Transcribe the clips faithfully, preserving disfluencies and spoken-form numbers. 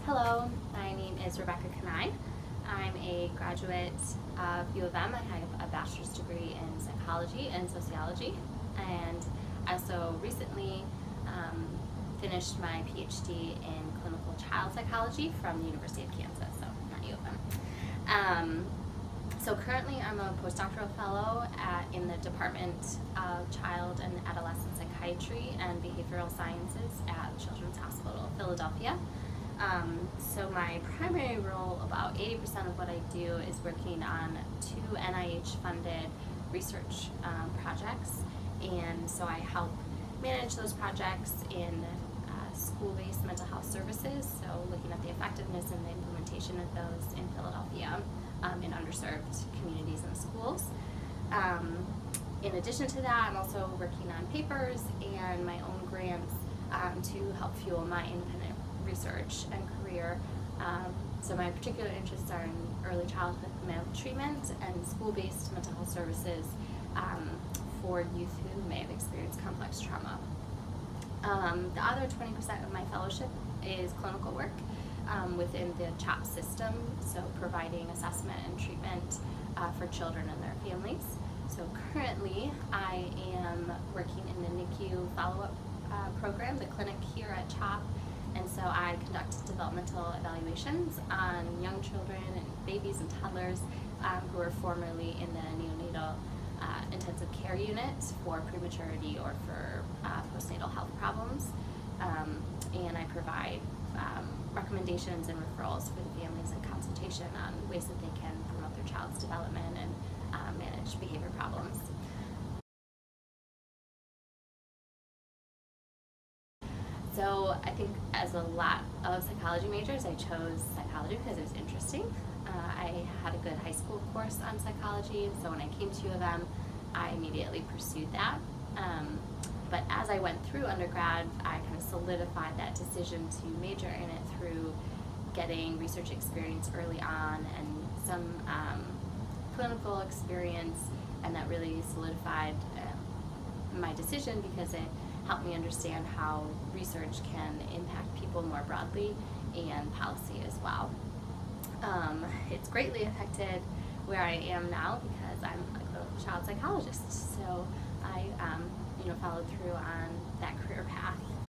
Hello, my name is Rebecca Kanine. I'm a graduate of U of M. I have a bachelor's degree in psychology and sociology, and I also recently um, finished my PhD in clinical child psychology from the University of Kansas, so not U of M. Um, so currently I'm a postdoctoral fellow at, in the Department of Child and Adolescent Psychiatry and Behavioral Sciences at Children's Hospital, Philadelphia. Um, so my primary role, about eighty percent of what I do, is working on two N I H funded research um, projects, and so I help manage those projects in uh, school-based mental health services, so looking at the effectiveness and the implementation of those in Philadelphia um, in underserved communities and schools. Um, in addition to that, I'm also working on papers and my own grants um, to help fuel my independent research and career. Um, so my particular interests are in early childhood maltreatment and school-based mental health services um, for youth who may have experienced complex trauma. Um, the other twenty percent of my fellowship is clinical work um, within the CHOP system, so providing assessment and treatment uh, for children and their families. So currently I am working in the N I C U follow-up uh, program, the clinic here at CHOP. And so I conduct developmental evaluations on young children and babies and toddlers um, who are formerly in the neonatal uh, intensive care unit for prematurity or for uh, postnatal health problems. Um, and I provide um, recommendations and referrals for the families and consultation on ways that they can promote their child's development and uh, manage behavior problems. So I think, as a lot of psychology majors, I chose psychology because it was interesting. Uh, I had a good high school course on psychology, so when I came to U of M, I immediately pursued that. Um, but as I went through undergrad, I kind of solidified that decision to major in it through getting research experience early on and some um, clinical experience, and that really solidified uh, my decision because it helped me understand how research can impact people more broadly and policy as well. Um, it's greatly affected where I am now because I'm a clinical child psychologist, so I um, you know, followed through on that career path.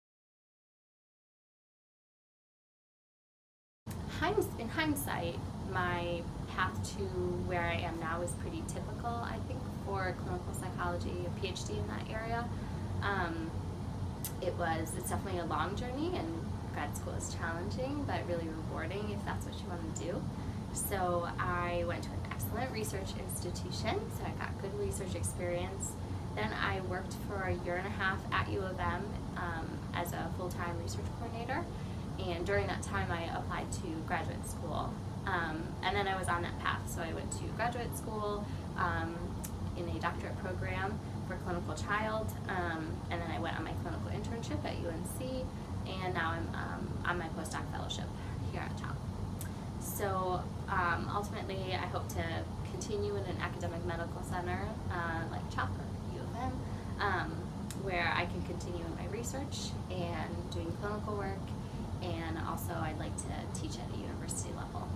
In hindsight, my path to where I am now is pretty typical, I think, for clinical psychology, a PhD in that area. Um, it was, it's definitely a long journey, and grad school is challenging, but really rewarding if that's what you want to do. So I went to an excellent research institution, so I got good research experience. Then I worked for a year and a half at U of M um, as a full-time research coordinator, and during that time I applied to graduate school. Um, and then I was on that path, so I went to graduate school um, in a doctorate program for clinical child, um, and then I went on my clinical internship at U N C, and now I'm um, on my postdoc fellowship here at CHOP. So um, ultimately I hope to continue in an academic medical center uh, like CHOP or U of M, um, where I can continue in my research and doing clinical work, and also I'd like to teach at a university level.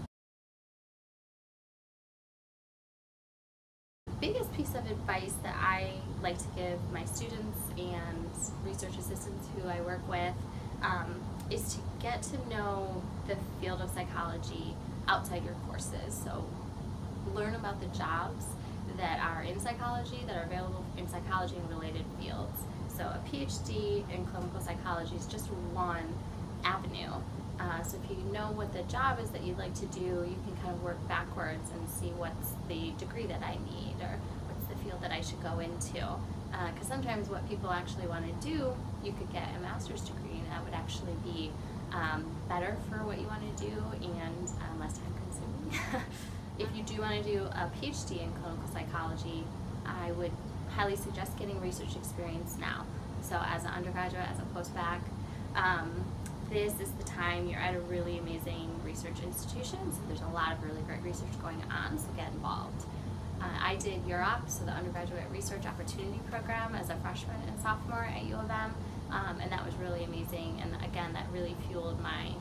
Biggest piece of advice that I like to give my students and research assistants who I work with um, is to get to know the field of psychology outside your courses. So learn about the jobs that are in psychology, that are available in psychology and related fields. So a PhD in clinical psychology is just one avenue. Uh, so if you know what the job is that you'd like to do, you can kind of work backwards and see what's the degree that I need, or what's the field that I should go into. Because uh, sometimes what people actually want to do, you could get a master's degree, and that would actually be um, better for what you want to do and um, less time consuming. If you do want to do a PhD in clinical psychology, I would highly suggest getting research experience now. So as an undergraduate, as a postbac, um, this is the time. You're at a really amazing research institution, so there's a lot of really great research going on, so get involved. Uh, I did U R O P, so the Undergraduate Research Opportunity Program, as a freshman and sophomore at U of M, um, and that was really amazing, and again, that really fueled my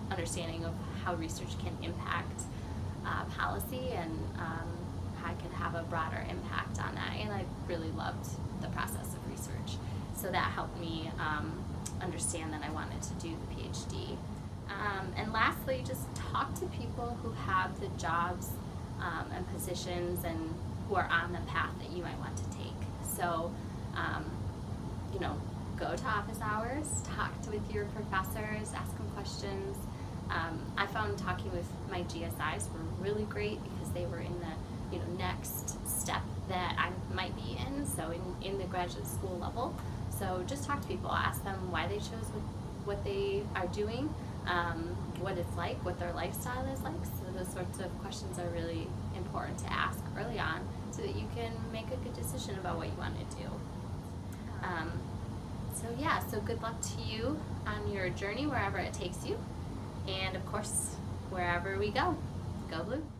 understanding of how research can impact uh, policy, and um, how I could have a broader impact on that. And I really loved the process of research. So that helped me um, understand that I wanted to do the PhD. Um, and lastly, just talk to people who have the jobs um, and positions and who are on the path that you might want to take. So, um, you know, go to office hours, talk to, with your professors, ask them questions. Um, I found talking with my G S Is were really great because they were in the, you know, next step that I might be in, so in, in the graduate school level. So just talk to people, ask them why they chose what, what they are doing, um, what it's like, what their lifestyle is like. So those sorts of questions are really important to ask early on so that you can make a good decision about what you want to do. Um, so yeah, so good luck to you on your journey wherever it takes you. And of course, wherever we go, go blue.